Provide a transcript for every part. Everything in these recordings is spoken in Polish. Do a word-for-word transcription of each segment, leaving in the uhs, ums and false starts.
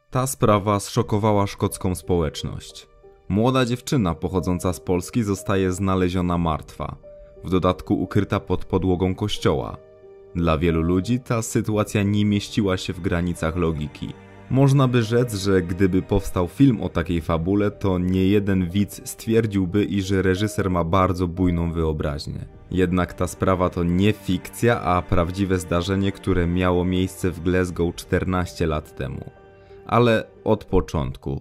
Ta sprawa zszokowała szkocką społeczność. Młoda dziewczyna pochodząca z Polski zostaje znaleziona martwa, w dodatku ukryta pod podłogą kościoła. Dla wielu ludzi ta sytuacja nie mieściła się w granicach logiki. Można by rzec, że gdyby powstał film o takiej fabule, to niejeden widz stwierdziłby, iż reżyser ma bardzo bujną wyobraźnię. Jednak ta sprawa to nie fikcja, a prawdziwe zdarzenie, które miało miejsce w Glasgow czternaście lat temu. Ale od początku.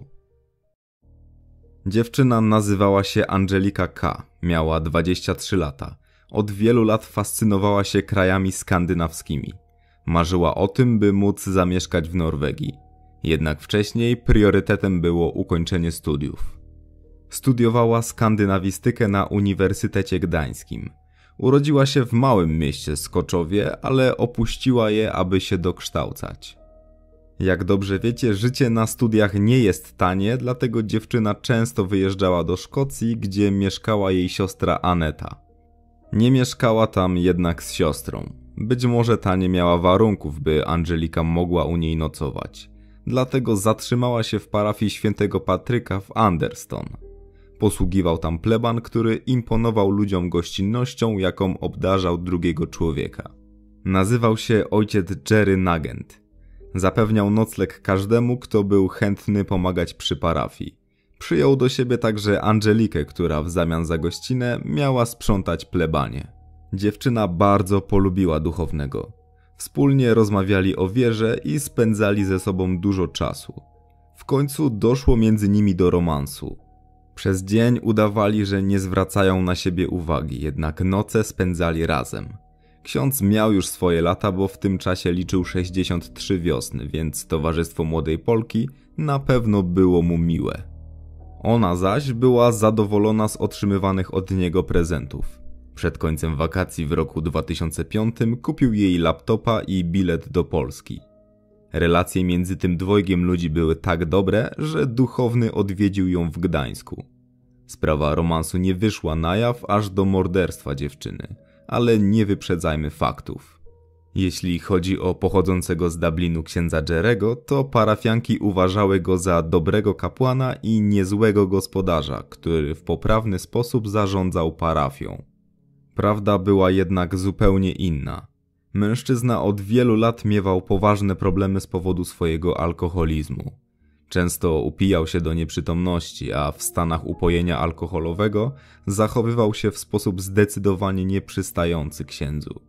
Dziewczyna nazywała się Angelika K., miała dwadzieścia trzy lata. Od wielu lat fascynowała się krajami skandynawskimi. Marzyła o tym, by móc zamieszkać w Norwegii. Jednak wcześniej priorytetem było ukończenie studiów. Studiowała skandynawistykę na Uniwersytecie Gdańskim. Urodziła się w małym mieście Skoczowie, ale opuściła je, aby się dokształcać. Jak dobrze wiecie, życie na studiach nie jest tanie, dlatego dziewczyna często wyjeżdżała do Szkocji, gdzie mieszkała jej siostra Aneta. Nie mieszkała tam jednak z siostrą. Być może ta nie miała warunków, by Angelika mogła u niej nocować. Dlatego zatrzymała się w parafii świętego Patryka w Anderston. Posługiwał tam pleban, który imponował ludziom gościnnością, jaką obdarzał drugiego człowieka. Nazywał się ojciec Jerry Nugent. Zapewniał nocleg każdemu, kto był chętny pomagać przy parafii. Przyjął do siebie także Angelikę, która w zamian za gościnę miała sprzątać plebanię. Dziewczyna bardzo polubiła duchownego. Wspólnie rozmawiali o wierze i spędzali ze sobą dużo czasu. W końcu doszło między nimi do romansu. Przez dzień udawali, że nie zwracają na siebie uwagi, jednak noce spędzali razem. Ksiądz miał już swoje lata, bo w tym czasie liczył sześćdziesiąt trzy wiosny, więc towarzystwo młodej Polki na pewno było mu miłe. Ona zaś była zadowolona z otrzymywanych od niego prezentów. Przed końcem wakacji w roku dwa tysiące piątym kupił jej laptopa i bilet do Polski. Relacje między tym dwojgiem ludzi były tak dobre, że duchowny odwiedził ją w Gdańsku. Sprawa romansu nie wyszła na jaw aż do morderstwa dziewczyny, ale nie wyprzedzajmy faktów. Jeśli chodzi o pochodzącego z Dublinu księdza Jerego, to parafianki uważały go za dobrego kapłana i niezłego gospodarza, który w poprawny sposób zarządzał parafią. Prawda była jednak zupełnie inna. Mężczyzna od wielu lat miewał poważne problemy z powodu swojego alkoholizmu. Często upijał się do nieprzytomności, a w stanach upojenia alkoholowego zachowywał się w sposób zdecydowanie nieprzystający księdzu.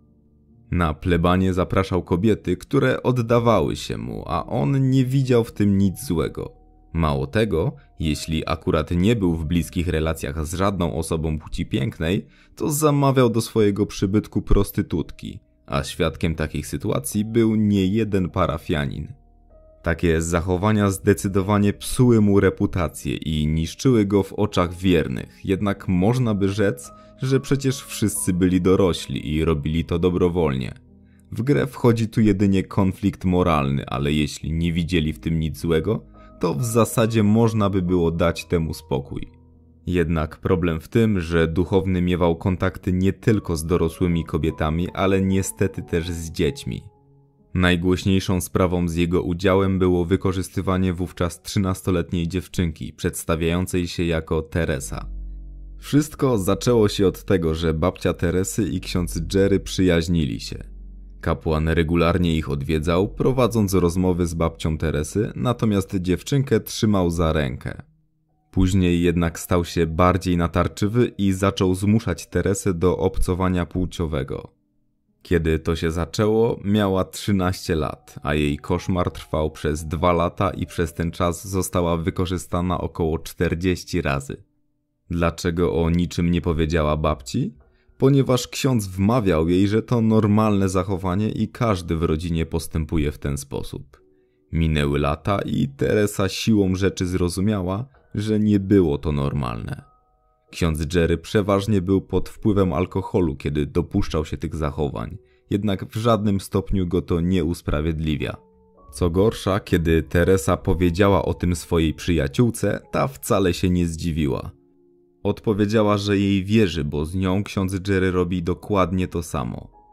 Na plebanie zapraszał kobiety, które oddawały się mu, a on nie widział w tym nic złego. Mało tego, jeśli akurat nie był w bliskich relacjach z żadną osobą płci pięknej, to zamawiał do swojego przybytku prostytutki, a świadkiem takich sytuacji był niejeden parafianin. Takie zachowania zdecydowanie psuły mu reputację i niszczyły go w oczach wiernych, jednak można by rzec, że przecież wszyscy byli dorośli i robili to dobrowolnie. W grę wchodzi tu jedynie konflikt moralny, ale jeśli nie widzieli w tym nic złego, to w zasadzie można by było dać temu spokój. Jednak problem w tym, że duchowny miewał kontakty nie tylko z dorosłymi kobietami, ale niestety też z dziećmi. Najgłośniejszą sprawą z jego udziałem było wykorzystywanie wówczas trzynastoletniej dziewczynki, przedstawiającej się jako Teresa. Wszystko zaczęło się od tego, że babcia Teresy i ksiądz Jerry przyjaźnili się. Kapłan regularnie ich odwiedzał, prowadząc rozmowy z babcią Teresy, natomiast dziewczynkę trzymał za rękę. Później jednak stał się bardziej natarczywy i zaczął zmuszać Teresę do obcowania płciowego. Kiedy to się zaczęło, miała trzynaście lat, a jej koszmar trwał przez dwa lata i przez ten czas została wykorzystana około czterdzieści razy. Dlaczego o niczym nie powiedziała babci? Ponieważ ksiądz wmawiał jej, że to normalne zachowanie i każdy w rodzinie postępuje w ten sposób. Minęły lata i Teresa siłą rzeczy zrozumiała, że nie było to normalne. Ksiądz Jerry przeważnie był pod wpływem alkoholu, kiedy dopuszczał się tych zachowań, jednak w żadnym stopniu go to nie usprawiedliwia. Co gorsza, kiedy Teresa powiedziała o tym swojej przyjaciółce, ta wcale się nie zdziwiła. Odpowiedziała, że jej wierzy, bo z nią ksiądz Jerry robi dokładnie to samo.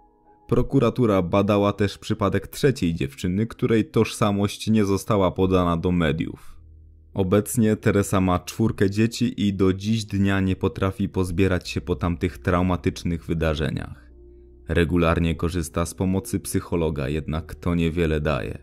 Prokuratura badała też przypadek trzeciej dziewczyny, której tożsamość nie została podana do mediów. Obecnie Teresa ma czwórkę dzieci i do dziś dnia nie potrafi pozbierać się po tamtych traumatycznych wydarzeniach. Regularnie korzysta z pomocy psychologa, jednak to niewiele daje.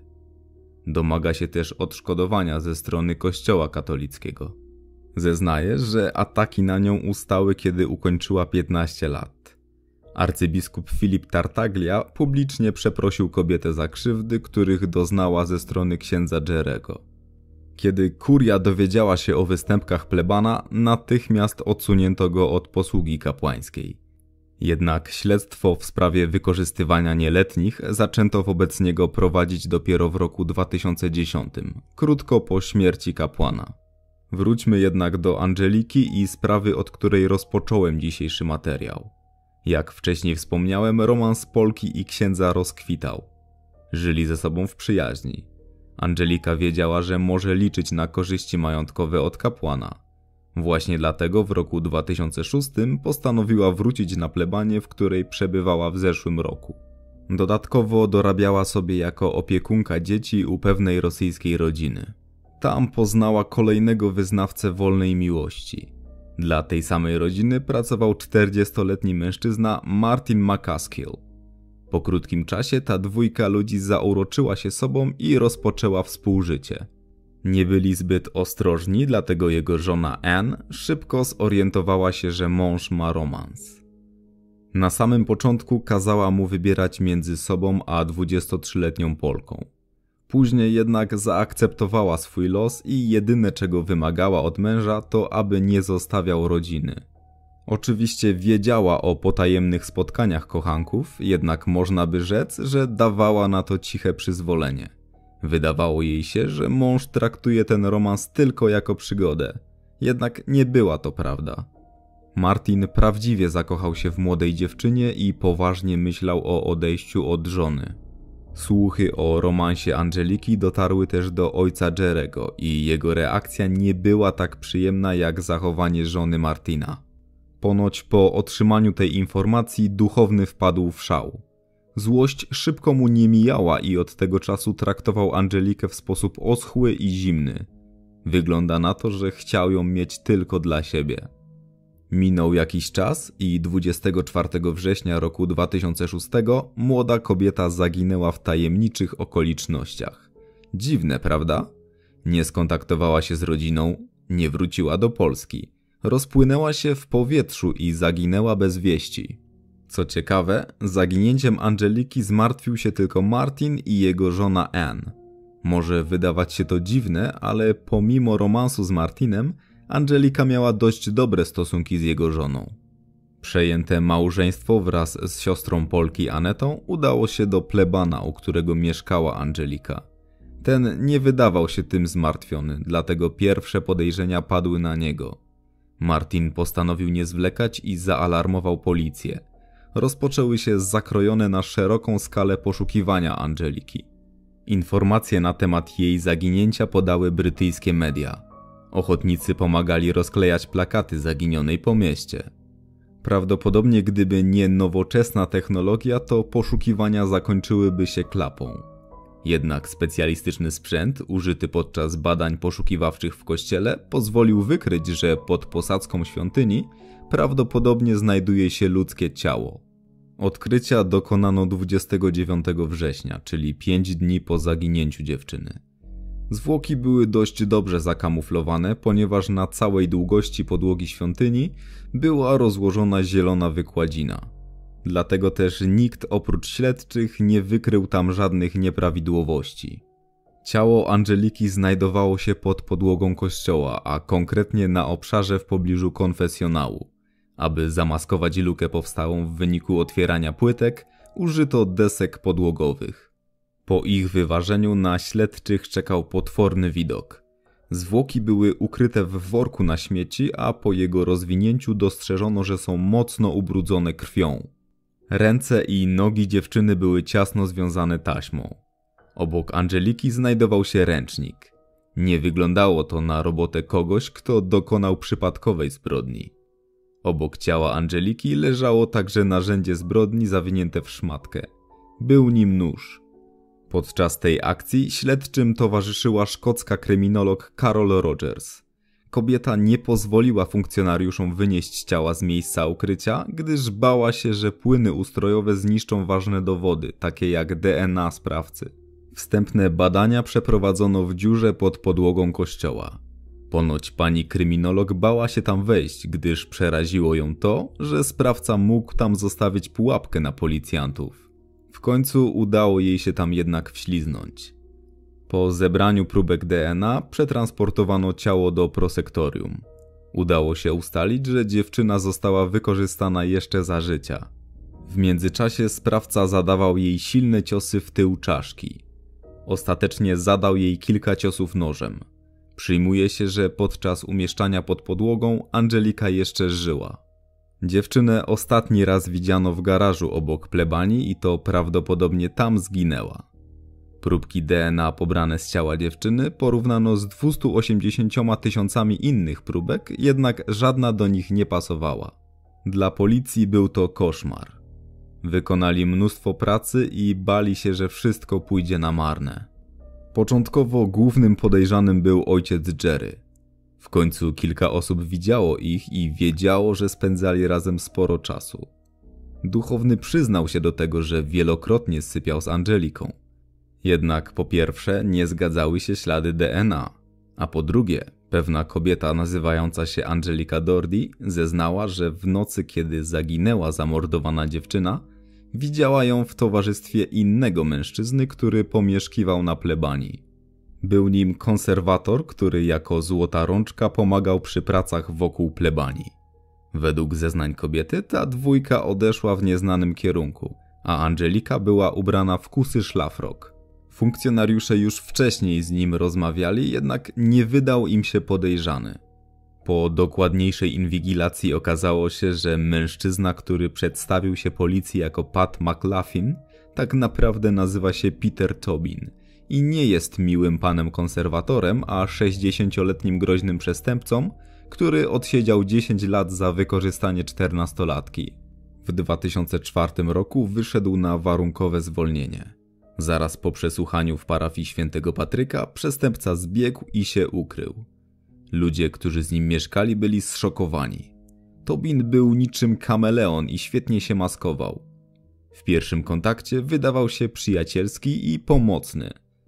Domaga się też odszkodowania ze strony Kościoła katolickiego. Zeznaje, że ataki na nią ustały, kiedy ukończyła piętnaście lat. Arcybiskup Filip Tartaglia publicznie przeprosił kobietę za krzywdy, których doznała ze strony księdza Jerego. Kiedy kuria dowiedziała się o występkach plebana, natychmiast odsunięto go od posługi kapłańskiej. Jednak śledztwo w sprawie wykorzystywania nieletnich zaczęto wobec niego prowadzić dopiero w roku dwa tysiące dziesiątym, krótko po śmierci kapłana. Wróćmy jednak do Angeliki i sprawy, od której rozpocząłem dzisiejszy materiał. Jak wcześniej wspomniałem, romans Polki i księdza rozkwitał. Żyli ze sobą w przyjaźni. Angelika wiedziała, że może liczyć na korzyści majątkowe od kapłana. Właśnie dlatego w roku dwa tysiące szóstym postanowiła wrócić na plebanię, w której przebywała w zeszłym roku. Dodatkowo dorabiała sobie jako opiekunka dzieci u pewnej rosyjskiej rodziny. Tam poznała kolejnego wyznawcę wolnej miłości. Dla tej samej rodziny pracował czterdziestoletni mężczyzna Martin McCaskill. Po krótkim czasie ta dwójka ludzi zauroczyła się sobą i rozpoczęła współżycie. Nie byli zbyt ostrożni, dlatego jego żona Anne szybko zorientowała się, że mąż ma romans. Na samym początku kazała mu wybierać między sobą a dwudziestotrzyletnią Polką. Później jednak zaakceptowała swój los i jedyne czego wymagała od męża to aby nie zostawiał rodziny. Oczywiście wiedziała o potajemnych spotkaniach kochanków, jednak można by rzec, że dawała na to ciche przyzwolenie. Wydawało jej się, że mąż traktuje ten romans tylko jako przygodę, jednak nie była to prawda. Martin prawdziwie zakochał się w młodej dziewczynie i poważnie myślał o odejściu od żony. Słuchy o romansie Angeliki dotarły też do ojca Jerego i jego reakcja nie była tak przyjemna jak zachowanie żony Martina. Ponoć po otrzymaniu tej informacji duchowny wpadł w szał. Złość szybko mu nie mijała i od tego czasu traktował Angelikę w sposób oschły i zimny. Wygląda na to, że chciał ją mieć tylko dla siebie. Minął jakiś czas i dwudziestego czwartego września roku dwa tysiące szóstego młoda kobieta zaginęła w tajemniczych okolicznościach. Dziwne, prawda? Nie skontaktowała się z rodziną, nie wróciła do Polski. Rozpłynęła się w powietrzu i zaginęła bez wieści. Co ciekawe, zaginięciem Angeliki zmartwił się tylko Martin i jego żona Anne. Może wydawać się to dziwne, ale pomimo romansu z Martinem, Angelika miała dość dobre stosunki z jego żoną. Przejęte małżeństwo wraz z siostrą Polki Anetą udało się do plebana, u którego mieszkała Angelika. Ten nie wydawał się tym zmartwiony, dlatego pierwsze podejrzenia padły na niego. Martin postanowił nie zwlekać i zaalarmował policję. Rozpoczęły się zakrojone na szeroką skalę poszukiwania Angeliki. Informacje na temat jej zaginięcia podały brytyjskie media. Ochotnicy pomagali rozklejać plakaty zaginionej po mieście. Prawdopodobnie gdyby nie nowoczesna technologia, to poszukiwania zakończyłyby się klapą. Jednak specjalistyczny sprzęt użyty podczas badań poszukiwawczych w kościele pozwolił wykryć, że pod posadzką świątyni prawdopodobnie znajduje się ludzkie ciało. Odkrycia dokonano dwudziestego dziewiątego września, czyli pięć dni po zaginięciu dziewczyny. Zwłoki były dość dobrze zakamuflowane, ponieważ na całej długości podłogi świątyni była rozłożona zielona wykładzina. Dlatego też nikt oprócz śledczych nie wykrył tam żadnych nieprawidłowości. Ciało Angeliki znajdowało się pod podłogą kościoła, a konkretnie na obszarze w pobliżu konfesjonału. Aby zamaskować lukę powstałą w wyniku otwierania płytek, użyto desek podłogowych. Po ich wyważeniu na śledczych czekał potworny widok. Zwłoki były ukryte w worku na śmieci, a po jego rozwinięciu dostrzeżono, że są mocno ubrudzone krwią. Ręce i nogi dziewczyny były ciasno związane taśmą. Obok Angeliki znajdował się ręcznik. Nie wyglądało to na robotę kogoś, kto dokonał przypadkowej zbrodni. Obok ciała Angeliki leżało także narzędzie zbrodni zawinięte w szmatkę. Był nim nóż. Podczas tej akcji śledczym towarzyszyła szkocka kryminolog Carol Rogers. Kobieta nie pozwoliła funkcjonariuszom wynieść ciała z miejsca ukrycia, gdyż bała się, że płyny ustrojowe zniszczą ważne dowody, takie jak D N A sprawcy. Wstępne badania przeprowadzono w dziurze pod podłogą kościoła. Ponoć pani kryminolog bała się tam wejść, gdyż przeraziło ją to, że sprawca mógł tam zostawić pułapkę na policjantów. W końcu udało jej się tam jednak wśliznąć. Po zebraniu próbek D N A przetransportowano ciało do prosektorium. Udało się ustalić, że dziewczyna została wykorzystana jeszcze za życia. W międzyczasie sprawca zadawał jej silne ciosy w tył czaszki. Ostatecznie zadał jej kilka ciosów nożem. Przyjmuje się, że podczas umieszczania pod podłogą Angelika jeszcze żyła. Dziewczynę ostatni raz widziano w garażu obok plebanii i to prawdopodobnie tam zginęła. Próbki D N A pobrane z ciała dziewczyny porównano z dwieście osiemdziesiąt tysiącami innych próbek, jednak żadna do nich nie pasowała. Dla policji był to koszmar. Wykonali mnóstwo pracy i bali się, że wszystko pójdzie na marne. Początkowo głównym podejrzanym był ojciec Jerry. W końcu kilka osób widziało ich i wiedziało, że spędzali razem sporo czasu. Duchowny przyznał się do tego, że wielokrotnie sypiał z Angeliką. Jednak po pierwsze nie zgadzały się ślady D N A, a po drugie pewna kobieta nazywająca się Angelika Doherty zeznała, że w nocy, kiedy zaginęła zamordowana dziewczyna, widziała ją w towarzystwie innego mężczyzny, który pomieszkiwał na plebanii. Był nim konserwator, który jako złota rączka pomagał przy pracach wokół plebanii. Według zeznań kobiety ta dwójka odeszła w nieznanym kierunku, a Angelika była ubrana w kusy szlafrok. Funkcjonariusze już wcześniej z nim rozmawiali, jednak nie wydał im się podejrzany. Po dokładniejszej inwigilacji okazało się, że mężczyzna, który przedstawił się policji jako Pat McLaughlin, tak naprawdę nazywa się Peter Tobin i nie jest miłym panem konserwatorem, a sześćdziesięcioletnim groźnym przestępcą, który odsiedział dziesięć lat za wykorzystanie czternastolatki. W dwa tysiące czwartym roku wyszedł na warunkowe zwolnienie. Zaraz po przesłuchaniu w parafii Świętego Patryka przestępca zbiegł i się ukrył. Ludzie, którzy z nim mieszkali, byli zszokowani. Tobin był niczym kameleon i świetnie się maskował. W pierwszym kontakcie wydawał się przyjacielski i pomocny.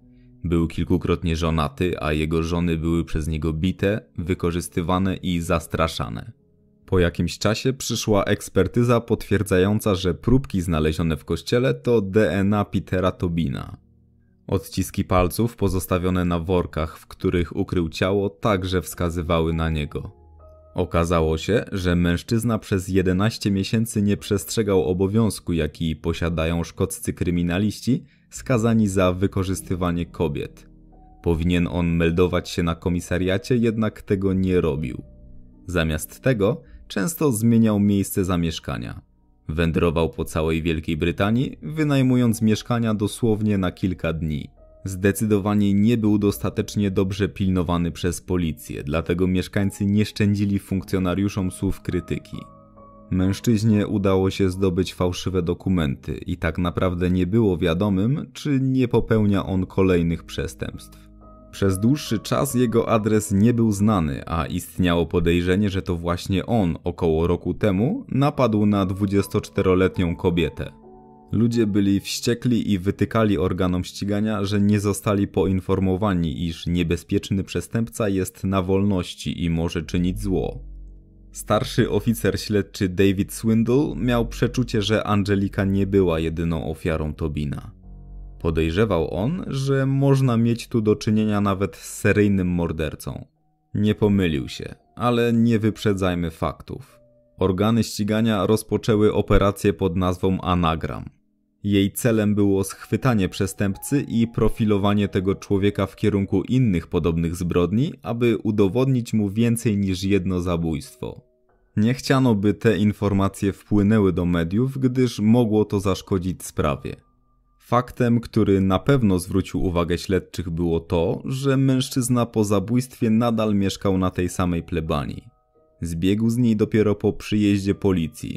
Był kilkukrotnie żonaty, a jego żony były przez niego bite, wykorzystywane i zastraszane. Po jakimś czasie przyszła ekspertyza potwierdzająca, że próbki znalezione w kościele to D N A Petera Tobina. Odciski palców pozostawione na workach, w których ukrył ciało, także wskazywały na niego. Okazało się, że mężczyzna przez jedenaście miesięcy nie przestrzegał obowiązku, jaki posiadają szkoccy kryminaliści skazani za wykorzystywanie kobiet. Powinien on meldować się na komisariacie, jednak tego nie robił. Zamiast tego często zmieniał miejsce zamieszkania. Wędrował po całej Wielkiej Brytanii, wynajmując mieszkania dosłownie na kilka dni. Zdecydowanie nie był dostatecznie dobrze pilnowany przez policję, dlatego mieszkańcy nie szczędzili funkcjonariuszom słów krytyki. Mężczyźnie udało się zdobyć fałszywe dokumenty i tak naprawdę nie było wiadomym, czy nie popełnia on kolejnych przestępstw. Przez dłuższy czas jego adres nie był znany, a istniało podejrzenie, że to właśnie on około roku temu napadł na dwudziestoczteroletnią kobietę. Ludzie byli wściekli i wytykali organom ścigania, że nie zostali poinformowani, iż niebezpieczny przestępca jest na wolności i może czynić zło. Starszy oficer śledczy David Swindle miał przeczucie, że Angelika nie była jedyną ofiarą Tobina. Podejrzewał on, że można mieć tu do czynienia nawet z seryjnym mordercą. Nie pomylił się, ale nie wyprzedzajmy faktów. Organy ścigania rozpoczęły operację pod nazwą Anagram. Jej celem było schwytanie przestępcy i profilowanie tego człowieka w kierunku innych podobnych zbrodni, aby udowodnić mu więcej niż jedno zabójstwo. Nie chciano, by te informacje wpłynęły do mediów, gdyż mogło to zaszkodzić sprawie. Faktem, który na pewno zwrócił uwagę śledczych, było to, że mężczyzna po zabójstwie nadal mieszkał na tej samej plebanii. Zbiegł z niej dopiero po przyjeździe policji.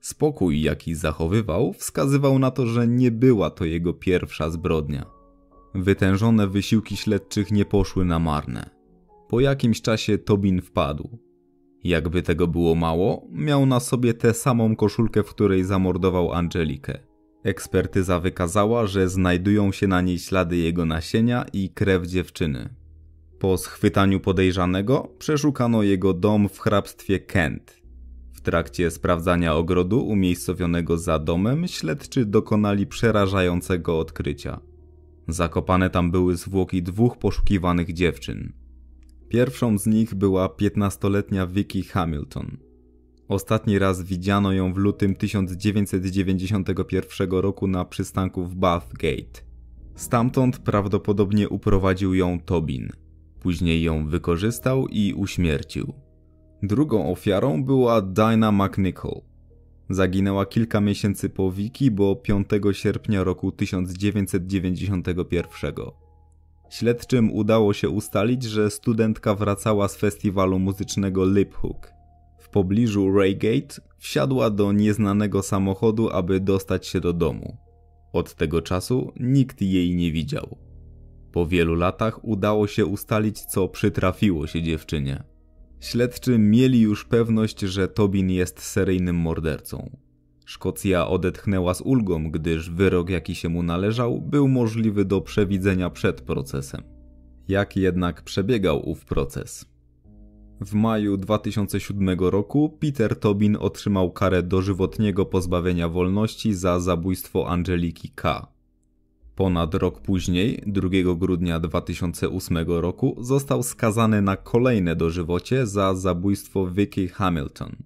Spokój, jaki zachowywał, wskazywał na to, że nie była to jego pierwsza zbrodnia. Wytężone wysiłki śledczych nie poszły na marne. Po jakimś czasie Tobin wpadł. Jakby tego było mało, miał na sobie tę samą koszulkę, w której zamordował Angelikę. Ekspertyza wykazała, że znajdują się na niej ślady jego nasienia i krew dziewczyny. Po schwytaniu podejrzanego przeszukano jego dom w hrabstwie Kent. W trakcie sprawdzania ogrodu umiejscowionego za domem śledczy dokonali przerażającego odkrycia. Zakopane tam były zwłoki dwóch poszukiwanych dziewczyn. Pierwszą z nich była piętnastoletnia Vicky Hamilton. Ostatni raz widziano ją w lutym tysiąc dziewięćset dziewięćdziesiątego pierwszego roku na przystanku w Bathgate. Stamtąd prawdopodobnie uprowadził ją Tobin. Później ją wykorzystał i uśmiercił. Drugą ofiarą była Dinah McNichol. Zaginęła kilka miesięcy po Vicky, bo piątego sierpnia roku tysiąc dziewięćset dziewięćdziesiątego pierwszego. Śledczym udało się ustalić, że studentka wracała z festiwalu muzycznego Lip Hook. W pobliżu Reigate wsiadła do nieznanego samochodu, aby dostać się do domu. Od tego czasu nikt jej nie widział. Po wielu latach udało się ustalić, co przytrafiło się dziewczynie. Śledczy mieli już pewność, że Tobin jest seryjnym mordercą. Szkocja odetchnęła z ulgą, gdyż wyrok, jaki się mu należał, był możliwy do przewidzenia przed procesem. Jak jednak przebiegał ów proces? W maju dwa tysiące siódmego roku Peter Tobin otrzymał karę dożywotniego pozbawienia wolności za zabójstwo Angeliki K. Ponad rok później, drugiego grudnia dwa tysiące ósmego roku, został skazany na kolejne dożywocie za zabójstwo Vicky Hamilton.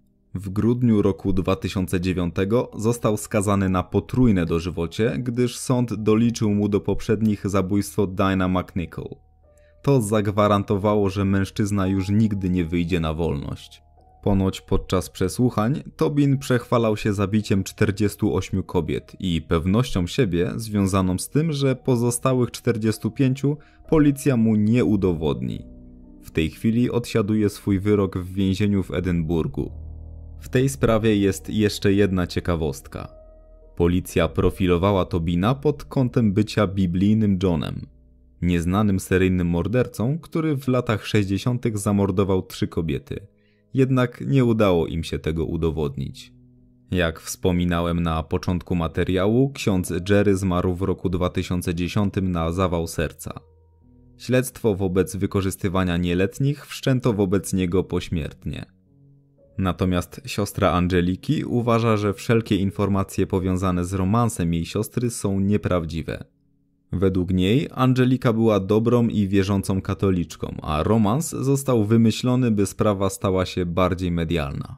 W grudniu roku dwa tysiące dziewiątego został skazany na potrójne dożywocie, gdyż sąd doliczył mu do poprzednich zabójstwo Dinah McNichol. To zagwarantowało, że mężczyzna już nigdy nie wyjdzie na wolność. Ponoć podczas przesłuchań Tobin przechwalał się zabiciem czterdziestu ośmiu kobiet i pewnością siebie związaną z tym, że pozostałych czterdziestu pięciu policja mu nie udowodni. W tej chwili odsiaduje swój wyrok w więzieniu w Edynburgu. W tej sprawie jest jeszcze jedna ciekawostka. Policja profilowała Tobina pod kątem bycia biblijnym Johnem, nieznanym seryjnym mordercą, który w latach sześćdziesiątych zamordował trzy kobiety. Jednak nie udało im się tego udowodnić. Jak wspominałem na początku materiału, ksiądz Jerry zmarł w roku dwa tysiące dziesiątym na zawał serca. Śledztwo wobec wykorzystywania nieletnich wszczęto wobec niego pośmiertnie. Natomiast siostra Angeliki uważa, że wszelkie informacje powiązane z romansem jej siostry są nieprawdziwe. Według niej Angelika była dobrą i wierzącą katoliczką, a romans został wymyślony, by sprawa stała się bardziej medialna.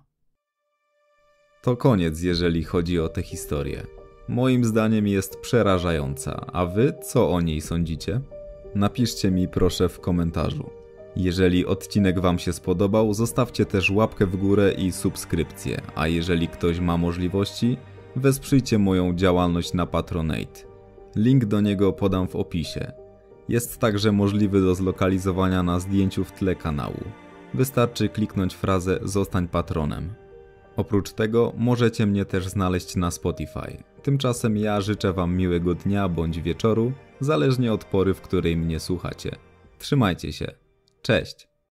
To koniec, jeżeli chodzi o tę historię. Moim zdaniem jest przerażająca, a wy co o niej sądzicie? Napiszcie mi proszę w komentarzu. Jeżeli odcinek wam się spodobał, zostawcie też łapkę w górę i subskrypcję, a jeżeli ktoś ma możliwości, wesprzyjcie moją działalność na Patronite. Link do niego podam w opisie. Jest także możliwy do zlokalizowania na zdjęciu w tle kanału. Wystarczy kliknąć frazę "Zostań patronem". Oprócz tego możecie mnie też znaleźć na Spotify. Tymczasem ja życzę wam miłego dnia bądź wieczoru, zależnie od pory, w której mnie słuchacie. Trzymajcie się. Cześć!